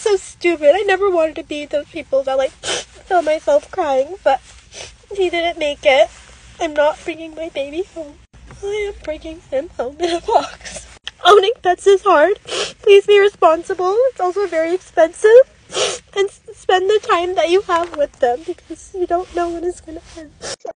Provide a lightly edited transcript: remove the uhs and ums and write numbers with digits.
so stupid. I never wanted to be those people that, like, feel myself crying, but he didn't make it. I'm not bringing my baby home. I am bringing him home in a box. Owning pets is hard. Please be responsible. It's also very expensive. And spend the time that you have with them, because you don't know when it's going to end.